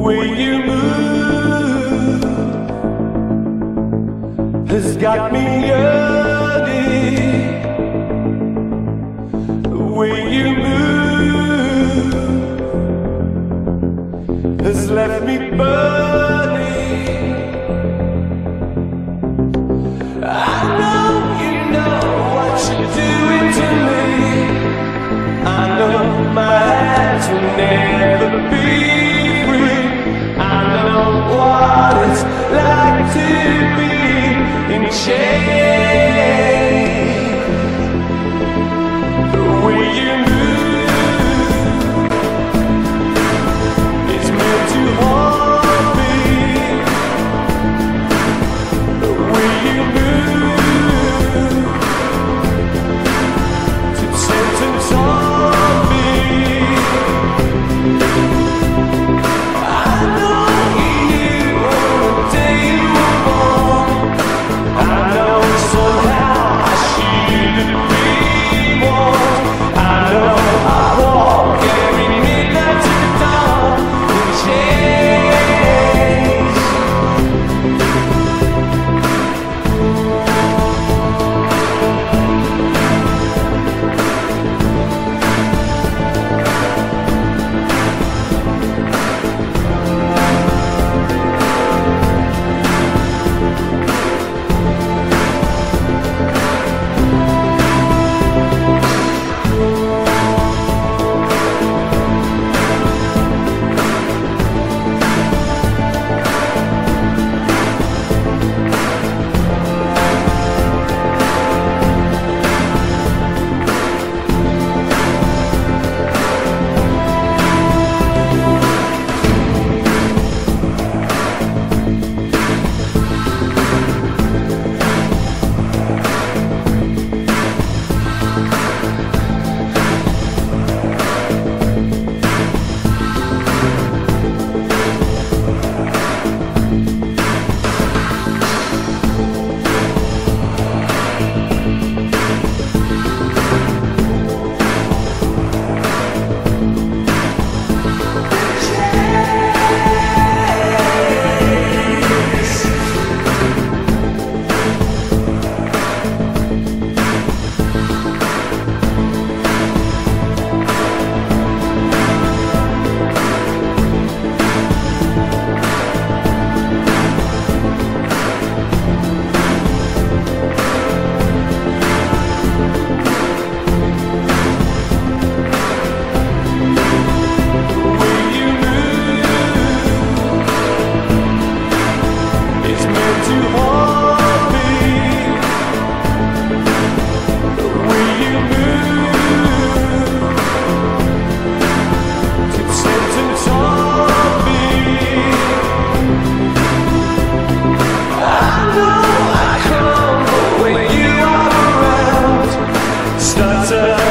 way you move has got me yearning. The way you move has left me burning. I know you know what you're doing to me. I know my hands will never be free. I know what it's like to be in chains. The way you move is meant to haunt me. The way you move to sentence on me. I know you knew on the day you were born. I know somehow I shouldn't be warned. I know I walk every midnight to the dawn in chains. Starts